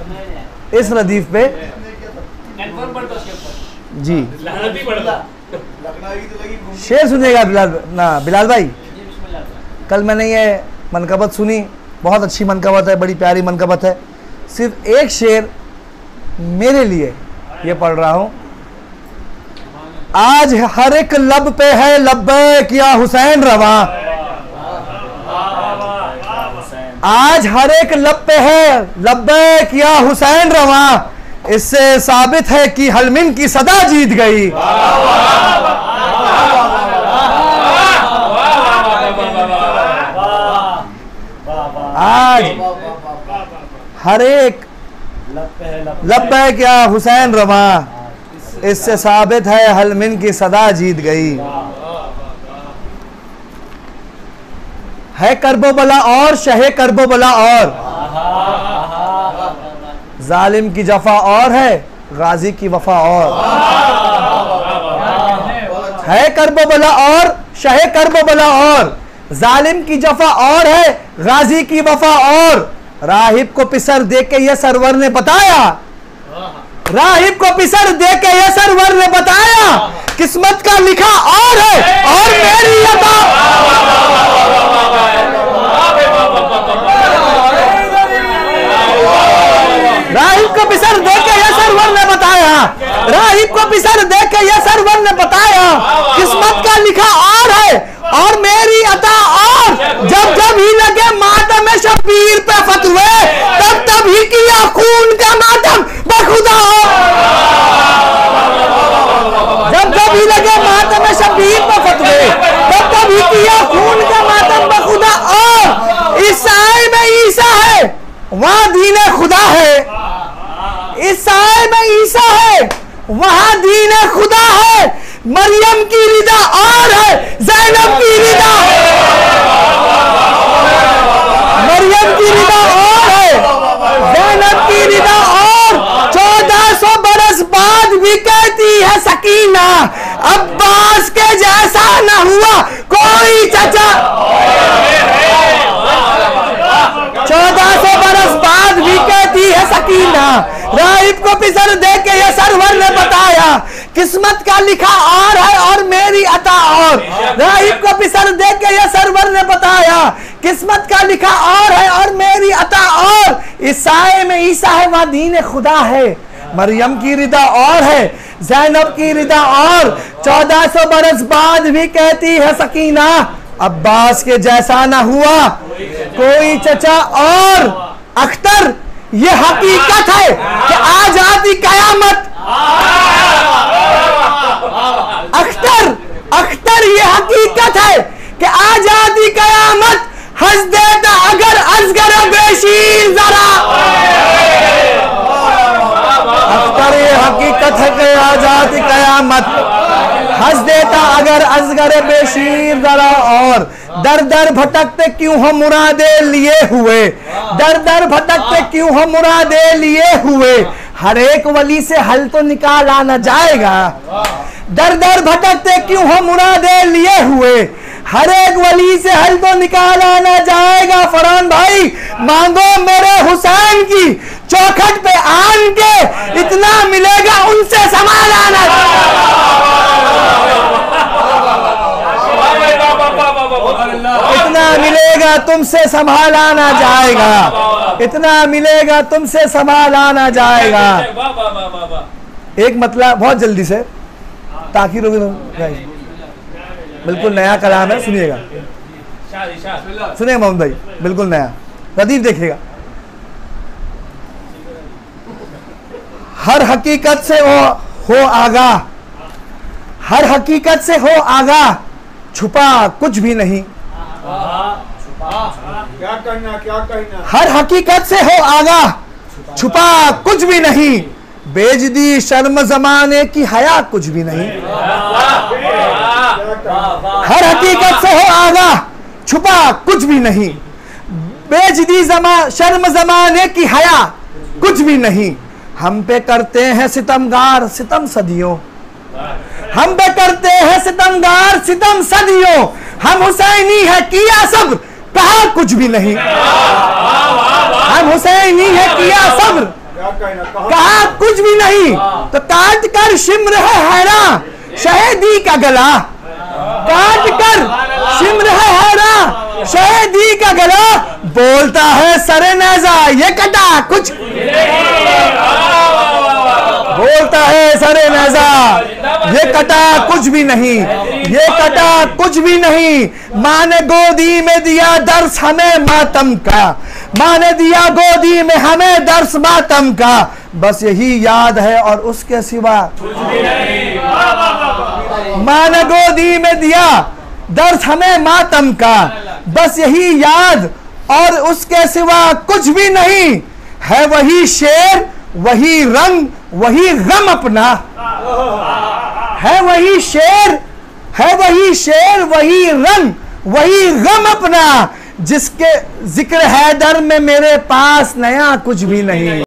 इस रदीफ पे जी। शेर सुनिएगा बिलाल भाई। कल मैंने ये मनकबत सुनी, बहुत अच्छी मनकबत है, बड़ी प्यारी मनकबत है। सिर्फ एक शेर मेरे लिए ये पढ़ रहा हूं। आज हर एक लब पे है लब्बैक या हुसैन रवा, आज हर एक लब पे है लब्बैक या हुसैन रवा, इससे साबित है कि हलमिन की सदा जीत गई। आज हर एक लब्बैक या हुसैन रवा, इससे साबित है हलमिन की सदा जीत गई। है करबो बला और शहे करबो बला और, जालिम की जफा और है गाजी की वफा और। है करबो बला और शहे करबो बला और, जालिम की जफा और है गाजी की वफा और। राहिब को पिसर दे के ये सरवर ने बताया, राहिब को पिसर दे के ये सरवर ने बताया, किस्मत का लिखा और है और मेरी अता। राहिब को पिसर दे के ये सरवर ने बताया, राहिब को पिसर दे के ये सरवर ने बताया, किस्मत का लिखा और है और मेरी अता और। जब जब ही लगे मातम शबीर पे फतवे, तब तब ही किया खून का मातम बखुदा हो। जब जब ही लगे मातम शबीर पे फतवे, तब तब ही किया खून का मातम बखुदा और। ईसाई में ईसा है वहां दीने खुदा है, ईसाई में ईसा है वहां दीने खुदा है। मरियम की रिदा और है ज़ैनब की रिदा, मरियम की रिदा और है ज़ैनब की रिदा और। 1400 बरस बाद भी कहती है सकीना, अब्बास के जैसा न हुआ कोई चचा। 1400 बरस बाद भी कहती है सकीना, राहिब को पिसर दे के ये सरवर ने बताया, किस्मत का लिखा और है और मेरी अता और। राहिब को पिसर दे के ये सरवर ने बताया, किस्मत का लिखा और है और मेरी अता और। ईसाई में ईसा है वहां दीन खुदा है, मरियम की रिदा और है ज़ैनब की रिदा और। 1400 बरस बाद भी कहती है सकीना, अब्बास के जैसा ना हुआ कोई चचा और। अख्तर ये हकीकत है कि आजादी कयामत, अख्तर ये हकीकत है कि आजादी कयामत हंस देता अगर असगर बेशीर जरा। अख्तर ये हकीकत है कि आजादी कयामत हंस देता अगर असगर बेशीर जरा और। दर दर भटकते क्यों हम मुरादे लिए हुए, दर दर भटकते क्यों हम मुरादे लिए हुए, हर एक वली से हल तो निकाला न जाएगा। दर दर भटकते क्यों हम मुरादे लिए हुए, हर एक वली से हल तो निकाला न जाएगा। फरहान भाई मांगो मेरे हुसैन की चौखट पे आन के, इतना मिलेगा उनसे संभाला न। इतना मिलेगा तुमसे संभाला ना जाएगा, इतना मिलेगा तुमसे संभाला ना जाएगा। एक मतलब बहुत जल्दी से ताकि बिल्कुल नया कलाम है, सुनिएगा सुनिए मोहम्मद भाई, बिल्कुल नया। रदीफ देखिएगा। हर हकीकत से हो आगाह, हर हकीकत से हो आगाह, छुपा कुछ भी नहीं। क्या कहना हर हकीकत से हो आगाह, छुपा कुछ भी नहीं, बेच दी शर्म जमाने की हया कुछ भी नहीं। हर हकीकत से हो आगाह, छुपा कुछ भी नहीं, बेच दी शर्म जमाने की हया कुछ भी नहीं। हम पे करते हैं सितमगार सितम सदियों, हम पे करते हैं सितमगार सितम सदियों, हम हुसैनी है किया सब्र कहा कुछ भी नहीं। हम हुसैनी है किया सब्र कहना कहा कुछ भी नहीं, तो काट कर शिम्र है हैरान शहीदी का गला, काट कर शिम्र है हैरान शहीदी का गला, बोलता है सरे नेजा ये कटा कुछ, बोलता है सरे नेजा ये कटा कुछ भी नहीं, ये कटा कुछ भी नहीं। माँ ने गोदी में दिया दर्श हमें मातम का, माँ ने दिया गोदी में हमें दर्श मातम का, बस यही याद है और उसके सिवा। माँ ने गोदी में दिया दर्श हमें मातम का, बस यही याद और उसके सिवा कुछ भी नहीं। है वही शेर वही रंग वही गम अपना, है वही शेर, है वही शेर वही रंग वही गम अपना, जिसके जिक्र हैदर में मेरे पास नया कुछ भी नहीं।